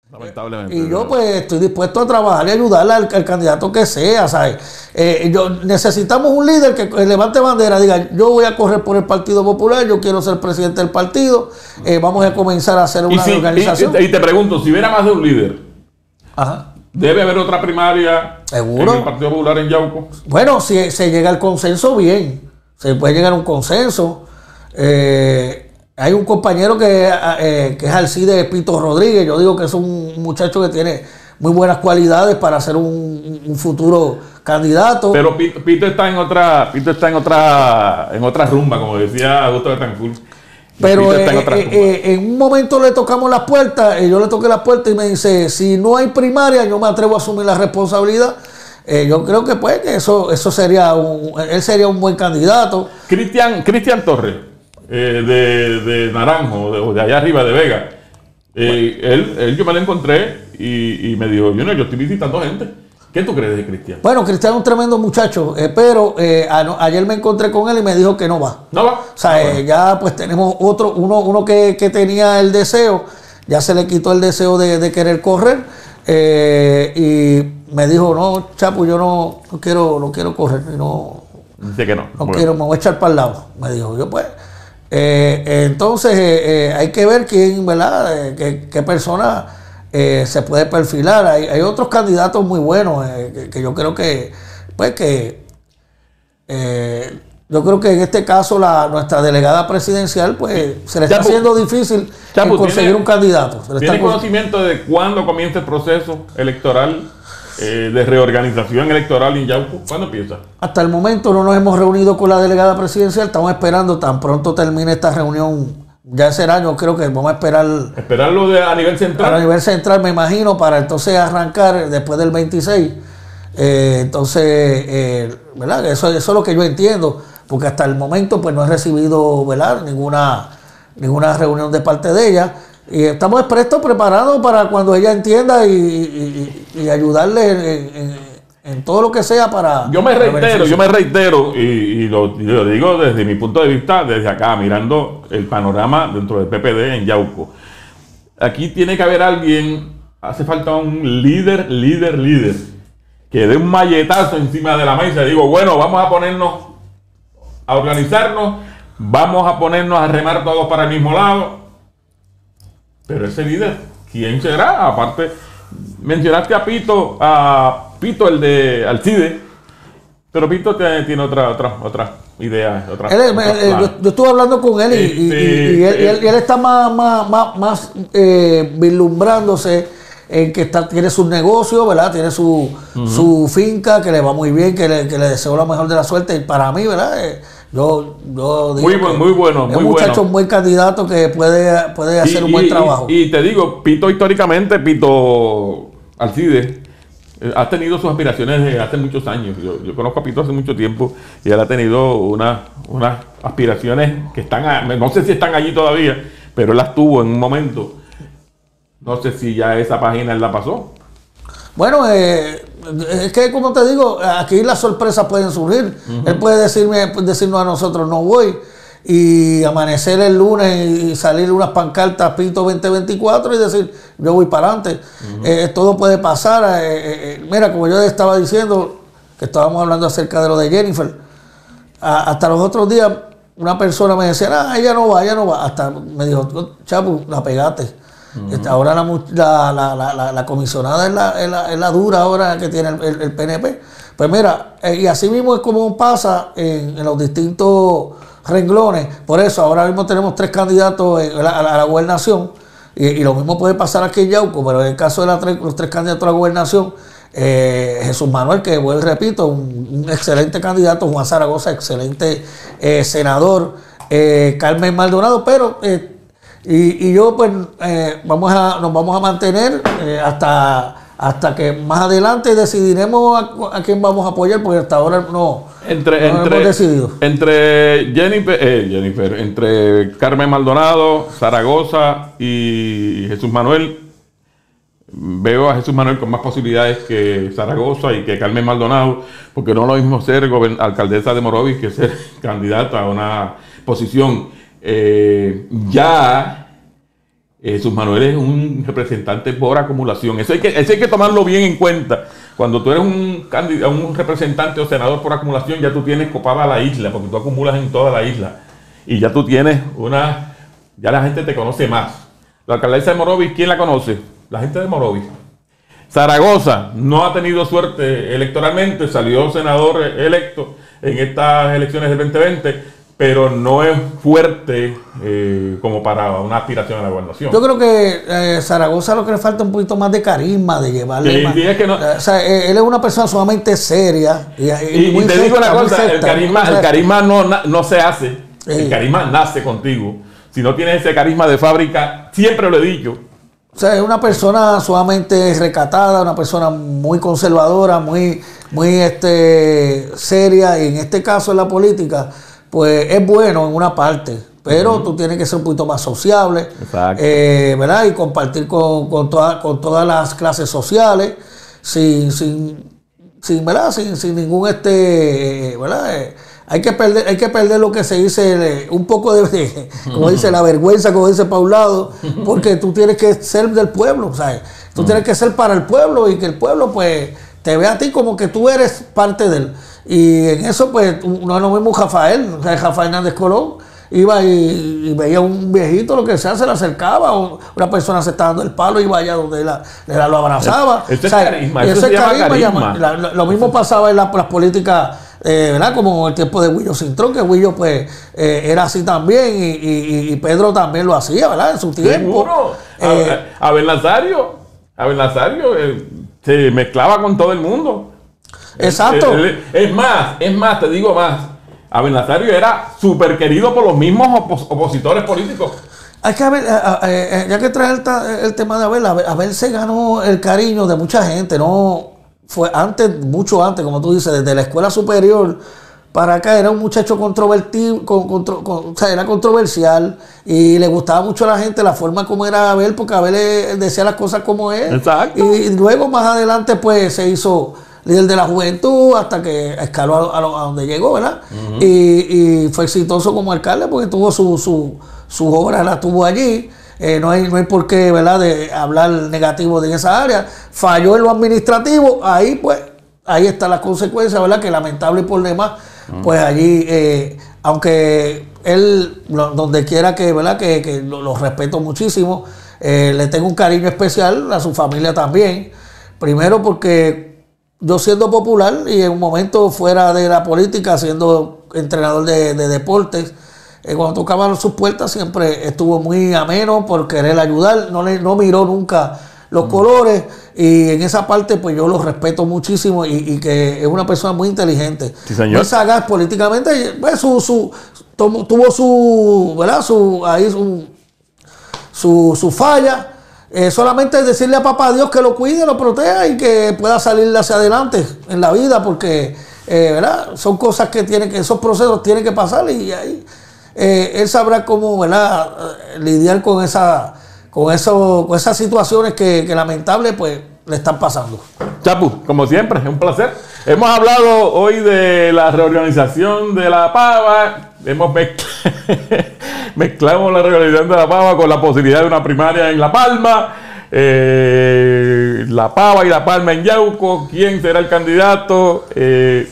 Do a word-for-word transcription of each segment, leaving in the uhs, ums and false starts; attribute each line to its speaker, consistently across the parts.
Speaker 1: Lamentablemente.
Speaker 2: Y yo pues estoy dispuesto a trabajar y ayudarle al, al candidato que sea, ¿sabes? Eh, yo, necesitamos un líder que levante bandera, diga, yo voy a correr por el Partido Popular, yo quiero ser presidente del partido, eh, vamos a comenzar a hacer una
Speaker 1: si,
Speaker 2: organización.
Speaker 1: Y, y te pregunto, si hubiera más de un líder,
Speaker 2: Ajá.
Speaker 1: ¿debe haber otra primaria
Speaker 2: ¿Seguro?
Speaker 1: en el Partido Popular en Yauco?
Speaker 2: Bueno, si se llega al consenso, bien. Se puede llegar a un consenso. Eh, hay un compañero que, eh, que es Alcide Pito Rodríguez. Yo digo que es un muchacho que tiene muy buenas cualidades para ser un, un futuro candidato.
Speaker 1: Pero Pito, Pito está en otra, Pito está en otra, en otra rumba, como decía Augusto Betancourt.
Speaker 2: Pero eh, en, eh, eh, en un momento le tocamos las puertas, eh, yo le toqué las puertas y me dice, si no hay primaria, yo me atrevo a asumir la responsabilidad. Eh, yo creo que pues que eso, eso sería un, él sería un buen candidato.
Speaker 1: Cristian, Cristian Torres, eh, de, de Naranjo, de, de allá arriba de Vega, eh, bueno. él, él yo me lo encontré y, y me dijo, yo no, yo estoy visitando gente. ¿Qué tú crees de Cristian?
Speaker 2: Bueno, Cristian es un tremendo muchacho, eh, pero eh, a, ayer me encontré con él y me dijo que no va.
Speaker 1: No va.
Speaker 2: O sea,
Speaker 1: no,
Speaker 2: eh, bueno. ya pues tenemos otro, uno, uno que, que tenía el deseo, ya se le quitó el deseo de, de querer correr. Eh, y me dijo, no, Chapo, yo no, no quiero, no quiero correr, no,
Speaker 1: Dice que no.
Speaker 2: no
Speaker 1: bueno.
Speaker 2: quiero, me voy a echar para el lado. Me dijo, yo pues. Eh, eh, entonces eh, eh, hay que ver quién, ¿verdad? Eh, qué, qué persona eh, se puede perfilar. Hay, hay otros candidatos muy buenos eh, que, que yo creo que, pues que, eh, yo creo que en este caso la nuestra delegada presidencial, pues se le está
Speaker 1: Chapo,
Speaker 2: haciendo difícil
Speaker 1: Chapo,
Speaker 2: conseguir
Speaker 1: ¿tiene,
Speaker 2: un candidato. Se le
Speaker 1: ¿Tiene
Speaker 2: está
Speaker 1: conocimiento de cuándo comienza el proceso electoral eh, de reorganización electoral en Yauco? ¿Cuándo empieza?
Speaker 2: Hasta el momento no nos hemos reunido con la delegada presidencial. Estamos esperando tan pronto termine esta reunión. Ya será, yo creo que vamos a esperar.
Speaker 1: Esperarlo de, a nivel central.
Speaker 2: A nivel central, me imagino, para entonces arrancar después del veintiséis. Eh, entonces, eh, ¿verdad? Eso, eso es lo que yo entiendo. Porque hasta el momento pues no he recibido, ¿verdad? ninguna ninguna reunión de parte de ella y estamos prestos, preparados para cuando ella entienda y, y, y ayudarle en, en, en todo lo que sea para...
Speaker 1: Yo me reitero, yo me reitero y, y, lo, y lo digo desde mi punto de vista, desde acá, mirando el panorama dentro del P P D en Yauco. Aquí tiene que haber alguien, hace falta un líder, líder, líder, que dé un malletazo encima de la mesa y digo, bueno, vamos a ponernos a organizarnos, vamos a ponernos a remar todos para el mismo lado. Pero ese líder, ¿quién será? Aparte, mencionaste a Pito, a Pito el de Alcide, pero Pito tiene, tiene otra, otra, otra idea. Otra,
Speaker 2: él,
Speaker 1: otra
Speaker 2: él, yo, yo estuve hablando con él y, este, y, y, y, él, y él, él está más, más, más, más eh, vislumbrándose en que está, tiene sus negocios, ¿verdad? Tiene su, uh-huh. su finca, que le va muy bien, que le, que le deseo la mejor de la suerte. Y para mí, ¿verdad? Eh, yo, yo digo
Speaker 1: muy, buen, muy bueno,
Speaker 2: es
Speaker 1: muy
Speaker 2: un muchacho,
Speaker 1: bueno.
Speaker 2: un buen candidato que puede, puede hacer
Speaker 1: y,
Speaker 2: un buen
Speaker 1: y,
Speaker 2: trabajo.
Speaker 1: Y, y te digo, Pito históricamente, Pito Alcide, eh, ha tenido sus aspiraciones desde hace muchos años. Yo, yo conozco a Pito hace mucho tiempo y él ha tenido unas una aspiraciones que están, a, no sé si están allí todavía, pero él las tuvo en un momento. No sé si ya esa página él la pasó.
Speaker 2: Bueno, eh, es que como te digo, aquí las sorpresas pueden surgir. Uh-huh. Él puede decirme, decirnos a nosotros no voy y amanecer el lunes y salir unas pancartas Pito veinte veinticuatro y decir yo voy para adelante. Uh-huh. Eh, todo puede pasar. Eh, eh, mira, como yo estaba diciendo, que estábamos hablando acerca de lo de Jennifer, a, hasta los otros días una persona me decía, ah, ella no va, ella no va. Hasta me dijo, Chapo, la pegaste. Uh-huh. Ahora la, la, la, la, la comisionada es la, es, la, es la dura ahora que tiene el, el, el P N P. Pues mira, eh, y así mismo es como pasa en, en los distintos renglones. Por eso ahora mismo tenemos tres candidatos en la, a, la, a la gobernación y, y lo mismo puede pasar aquí en Yauco, pero en el caso de la tres, los tres candidatos a la gobernación, eh, Jesús Manuel, que vuelvo repito, un, un excelente candidato, Juan Zaragoza, excelente eh, senador, eh, Carmen Maldonado, pero... Eh, Y, y yo pues eh, vamos a, nos vamos a mantener eh, hasta, hasta que más adelante decidiremos a, a quién vamos a apoyar, porque hasta ahora no,
Speaker 1: entre,
Speaker 2: no
Speaker 1: entre,
Speaker 2: hemos decidido.
Speaker 1: Entre Jennifer, eh, Jennifer, entre Carmen Maldonado, Zaragoza y Jesús Manuel, veo a Jesús Manuel con más posibilidades que Zaragoza y que Carmen Maldonado, porque no es lo mismo ser alcaldesa de Morovis que ser candidata a una posición. Eh, ya Eh, Jesús Manuel es un representante por acumulación. Eso hay que, eso hay que tomarlo bien en cuenta. Cuando tú eres un, candidato, un representante o senador por acumulación, ya tú tienes copada la isla, porque tú acumulas en toda la isla. Y ya tú tienes una... Ya la gente te conoce más. La alcaldesa de Morovis, ¿quién la conoce? La gente de Morovis. Zaragoza no ha tenido suerte electoralmente, salió senador electo en estas elecciones del veinte veinte, pero no es fuerte eh, como para una aspiración a la gobernación.
Speaker 2: Yo creo que eh, Zaragoza lo que le falta un poquito más de carisma, de llevarle
Speaker 1: Sí,
Speaker 2: más.
Speaker 1: sí, es que no-
Speaker 2: O sea, eh, él es una persona sumamente seria. Y, y
Speaker 1: Y,
Speaker 2: muy
Speaker 1: y te digo
Speaker 2: recta,
Speaker 1: una
Speaker 2: muy
Speaker 1: cosa, el
Speaker 2: recta,
Speaker 1: carisma,
Speaker 2: muy
Speaker 1: el
Speaker 2: recta.
Speaker 1: carisma no, na- no se hace,
Speaker 2: Sí.
Speaker 1: el carisma nace contigo. Si no tienes ese carisma de fábrica, siempre lo he dicho.
Speaker 2: O sea, es una persona sumamente recatada, una persona muy conservadora, muy, muy este, seria. Y en este caso, en la política, pues es bueno en una parte. Pero uh-huh. tú tienes que ser un poquito más sociable.
Speaker 1: Exacto.
Speaker 2: Eh, ¿verdad? Y compartir con, con, toda, con todas las clases sociales, sin, sin, sin, ¿verdad? sin, sin ningún este, ¿verdad? Eh, Hay que perder, hay que perder lo que se dice, un poco de, de, como dice, la vergüenza, como dice Paulado, porque tú tienes que ser del pueblo, ¿sabes? Tú tienes que ser para el pueblo y que el pueblo, pues, te vea a ti como que tú eres parte de él. Y en eso, pues, no es lo mismo Rafael, o sea, Rafael Hernández Colón, iba y, y veía un viejito, lo que sea, se le acercaba, o una persona se estaba dando el palo, iba allá donde la, la, lo abrazaba.
Speaker 1: Eso es
Speaker 2: o sea,
Speaker 1: carisma,
Speaker 2: y
Speaker 1: eso
Speaker 2: eso
Speaker 1: se
Speaker 2: es
Speaker 1: llama
Speaker 2: carisma.
Speaker 1: carisma.
Speaker 2: llama- la- la- lo mismo pasaba en la- las políticas, eh, ¿verdad? Como en el tiempo de Huillo Cintrón, que Huillo, pues, eh, era así también, y, y- y Pedro también lo hacía, ¿verdad? En su tiempo.
Speaker 1: Seguro.
Speaker 2: Eh,
Speaker 1: A- Abel Nazario, Abel Nazario eh, se mezclaba con todo el mundo.
Speaker 2: Exacto.
Speaker 1: Él- él- Es más, es más, te digo más. Abel Nazario era súper querido por los mismos opos- opositores políticos.
Speaker 2: Hay que ver, eh, eh, ya que trae el, ta- el tema de Abel, Abel, Abel se ganó el cariño de mucha gente, ¿no? Fue antes, mucho antes, como tú dices, desde la escuela superior para acá, era un muchacho controvertido, con, contro- con- o sea, era controversial y le gustaba mucho a la gente la forma como era Abel, porque Abel eh, decía las cosas como es.
Speaker 1: Exacto.
Speaker 2: Y luego más adelante, pues, se hizo líder de la juventud hasta que escaló a, lo- a, lo- a donde llegó, ¿verdad? Uh-huh. y, y fue exitoso como alcalde porque tuvo su, su, sus obras, las tuvo allí. Eh, no, hay, no hay por qué, ¿verdad?, de hablar negativo de esa área. Falló en lo administrativo, ahí pues, ahí está la consecuencia, ¿verdad?, que lamentable por demás, uh-huh. pues allí, eh, aunque él, lo, donde quiera que, ¿verdad?, que, que lo, lo respeto muchísimo, eh, le tengo un cariño especial a su familia también. Primero porque yo siendo popular y en un momento fuera de la política, siendo entrenador de, de deportes, eh, cuando tocaban sus puertas siempre estuvo muy ameno por querer ayudar, no, le, no miró nunca los mm. colores, y en esa parte pues yo lo respeto muchísimo, y, y que es una persona muy inteligente,
Speaker 1: sí, señor.
Speaker 2: muy sagaz políticamente, pues su, su, tuvo, tuvo su, ¿verdad? Su, ahí su, su, su falla. Eh, solamente decirle a papá Dios que lo cuide, lo proteja y que pueda salir hacia adelante en la vida, porque eh, ¿verdad?, son cosas que tienen que, esos procesos tienen que pasar, y ahí eh, él sabrá cómo, ¿verdad?, lidiar con esa, con eso, con esas situaciones que, que lamentable pues le están pasando.
Speaker 1: Chapu, como siempre, es un placer. Hemos hablado hoy de la reorganización de la Pava. Hemos mezclado, mezclamos la reorganización de la Pava con la posibilidad de una primaria en La Palma. Eh, la Pava y La Palma en Yauco. ¿Quién será el candidato? Eh,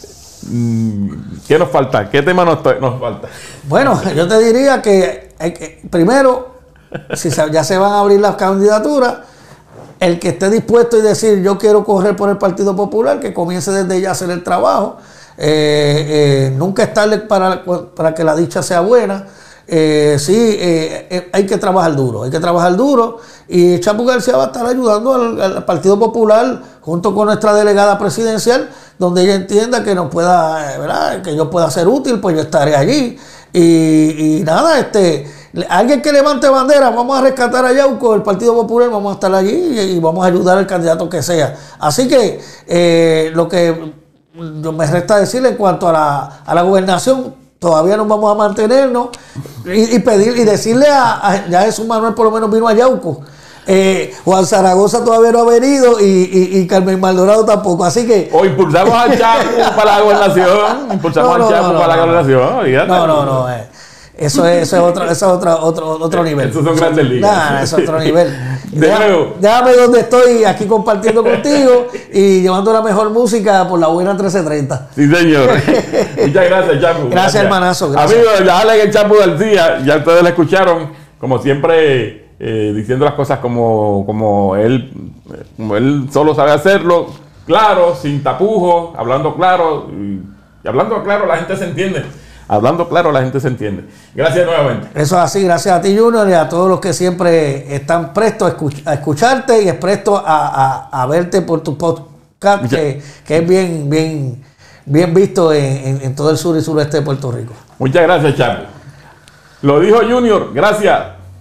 Speaker 1: ¿Qué nos falta? ¿Qué tema nos, nos falta?
Speaker 2: Bueno, yo te diría que, hay que primero, si se, ya se van a abrir las candidaturas, el que esté dispuesto y decir yo quiero correr por el Partido Popular, que comience desde ya a hacer el trabajo. Eh, eh, nunca es tarde para, para que la dicha sea buena. Eh, sí, eh, eh, hay que trabajar duro, hay que trabajar duro, y Chapu García va a estar ayudando al, al Partido Popular junto con nuestra delegada presidencial, donde ella entienda que nos pueda, eh, ¿verdad?, que yo pueda ser útil, pues yo estaré allí. Y, y nada, este, alguien que levante bandera, vamos a rescatar a Yauco, el Partido Popular, vamos a estar allí y, y vamos a ayudar al candidato que sea. Así que eh, lo que me resta decirle en cuanto a la, a la gobernación, todavía nos vamos a mantenernos y, y pedir y decirle a, a ya Jesús Manuel por lo menos vino a Yauco. Eh, Juan Zaragoza todavía no ha venido, y, y, y Carmen Maldonado tampoco, así que
Speaker 1: o impulsamos al Chapu para la gobernación, impulsamos no, no, al Chapu no, no, para no, la gobernación.
Speaker 2: No, no, no. Eh. Eso es, eso es otro, eso es otro, otro, otro nivel.
Speaker 1: Esos son grandes ligas.
Speaker 2: Nah, eso es otro nivel.
Speaker 1: De
Speaker 2: Déjame,
Speaker 1: nuevo.
Speaker 2: déjame donde estoy aquí compartiendo contigo y llevando la mejor música por la buena trece treinta.
Speaker 1: Sí, señor. Muchas gracias, Chapu.
Speaker 2: Gracias, gracias, hermanazo. Gracias.
Speaker 1: Amigos, dale el Chapu García, ya ustedes lo escucharon, como siempre, eh, diciendo las cosas como, como, él, como él solo sabe hacerlo, claro, sin tapujos, hablando claro. Y, y hablando claro, la gente se entiende. Hablando claro, la gente se entiende. Gracias nuevamente.
Speaker 2: Eso es así, gracias a ti, Junior, y a todos los que siempre están prestos a, escuch a escucharte y es presto a, a, a verte por tu podcast, que, que es bien, bien, bien visto en, en, en todo el sur y sureste de Puerto Rico.
Speaker 1: Muchas gracias, Chapu. Lo dijo Junior, gracias.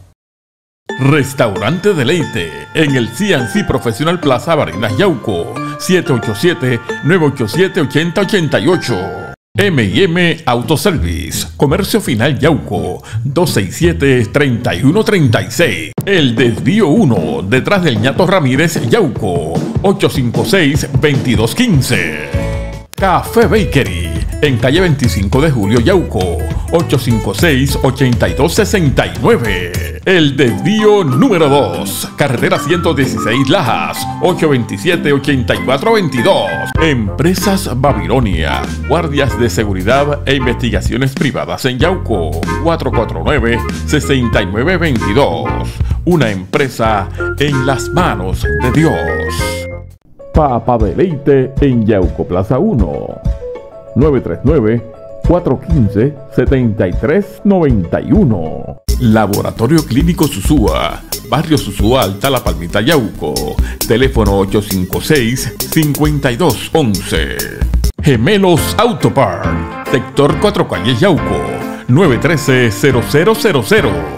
Speaker 3: Restaurante Deleite en el C and C Profesional Plaza Barinas Yauco, siete ocho siete, nueve ocho siete, ocho cero ocho ocho. M y M Autoservice, Comercio Final Yauco, dos seis siete, tres uno tres seis. El Desvío uno, detrás del Ñato Ramírez Yauco, ocho cinco seis, dos dos uno cinco. Café Bakery, en calle veinticinco de Julio Yauco, ocho cinco seis, ocho dos seis nueve. El Desvío número dos, carretera ciento dieciséis Lajas, ocho dos siete, ocho cuatro dos dos. Empresas Babilonia, guardias de seguridad e investigaciones privadas en Yauco, cuatro cuatro nueve, seis nueve dos dos. Una empresa en las manos de Dios.
Speaker 1: Papa Deleite en Yauco Plaza uno, nueve tres nueve, cuatro uno cinco, siete tres nueve uno.
Speaker 3: Laboratorio Clínico Susúa, Barrio Susúa Alta, La Palmita, Yauco. Teléfono ocho cinco seis, cinco dos uno uno. Gemelos Autopart, sector Cuatro Calles, Yauco, nueve uno tres, cero cero cero cero.